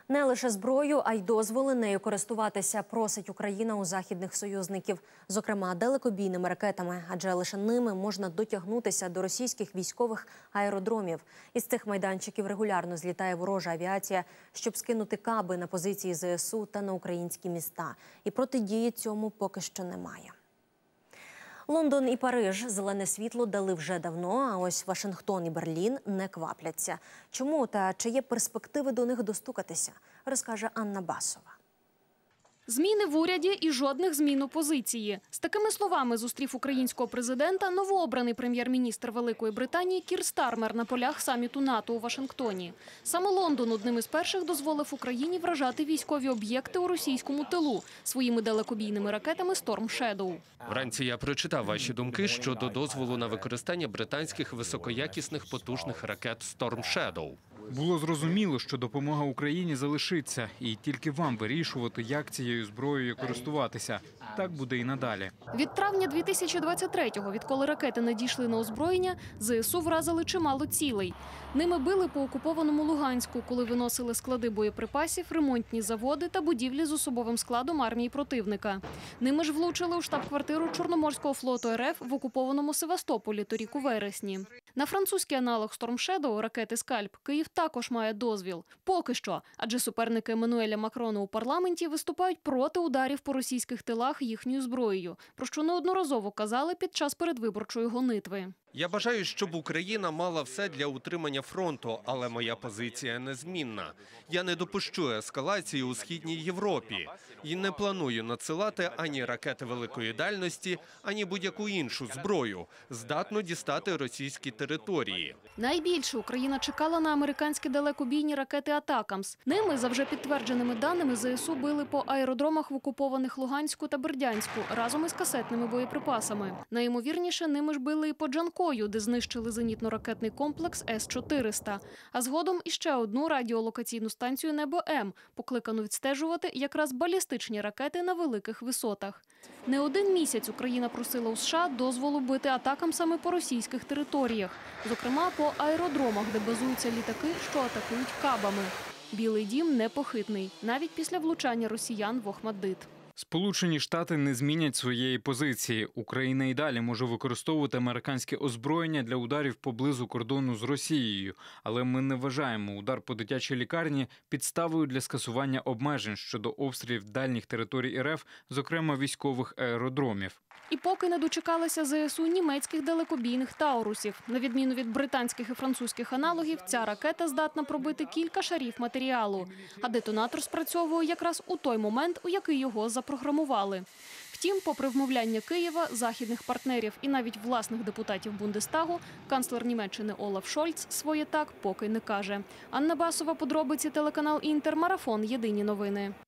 Не лише зброю, а й дозволи нею користуватися просить Україна у західних союзників. Зокрема, далекобійними ракетами, адже лише ними можна дотягнутися до російських військових аеродромів. Із цих майданчиків регулярно злітає ворожа авіація, щоб скинути каби на позиції ЗСУ та на українські міста. І протидії цьому поки що немає. Лондон і Париж зелене світло дали вже давно, а ось Вашингтон і Берлін не квапляться. Чому та чи є перспективи до них достукатися, розкаже Анна Басова. Зміни в уряді і жодних змін у позиції. З такими словами зустрів українського президента новообраний прем'єр-міністр Великої Британії Кір Стармер на полях саміту НАТО у Вашингтоні. Саме Лондон одним із перших дозволив Україні вражати військові об'єкти у російському тилу своїми далекобійними ракетами Storm Shadow. Вранці я прочитав ваші думки щодо дозволу на використання британських високоякісних потужних ракет Storm Shadow. Було зрозуміло, що допомога Україні залишиться, і тільки вам вирішувати, як цією зброєю користуватися. Так буде і надалі. Від травня 2023-го, відколи ракети надійшли на озброєння, ЗСУ вразили чимало цілей. Ними били по окупованому Луганську, коли виносили склади боєприпасів, ремонтні заводи та будівлі з особовим складом армії противника. Ними ж влучили у штаб-квартиру Чорноморського флоту РФ в окупованому Севастополі торік у вересні. На французький аналог Storm Shadow, ракети «Скальп», Київ також має дозвіл. Поки що, адже суперники Еммануеля Макрона у парламенті виступають проти ударів по російських тилах їхньою зброєю, про що неодноразово казали під час передвиборчої гонитви. Я бажаю, щоб Україна мала все для утримання фронту, але моя позиція незмінна. Я не допущу ескалації у Східній Європі і не планую надсилати ані ракети великої дальності, ані будь-яку іншу зброю, здатну дістати російські території. Найбільше Україна чекала на американські далекобійні ракети «Атакамс». Ними, за вже підтвердженими даними, ЗСУ били по аеродромах в окупованих Луганську та Бердянську разом із касетними боєприпасами. Найімовірніше, ними ж били і по Джанкою, де знищили зенітно-ракетний комплекс С-400. А згодом іще одну радіолокаційну станцію «Небо-М», покликану відстежувати якраз балістичні ракети на великих висотах. Не один місяць Україна просила у США дозволу бити атакамсами по російських територіях. Зокрема, по аеродромах, де базуються літаки, що атакують кабами. Білий дім непохитний, навіть після влучання росіян в Охмаддит. Сполучені Штати не змінять своєї позиції. Україна і далі може використовувати американське озброєння для ударів поблизу кордону з Росією. Але ми не вважаємо удар по дитячій лікарні підставою для скасування обмежень щодо обстрілів дальніх територій РФ, зокрема військових аеродромів. І поки не дочекалися ЗСУ німецьких далекобійних таурусів. На відміну від британських і французьких аналогів, ця ракета здатна пробити кілька шарів матеріалу. А детонатор спрацьовує якраз у той момент, у який його запрограмували. Втім, попри вмовляння Києва, західних партнерів і навіть власних депутатів Бундестагу, канцлер Німеччини Олаф Шольц своє «так» поки не каже. Анна Басова, подробиці, телеканал «Інтер», Марафон, Єдині новини.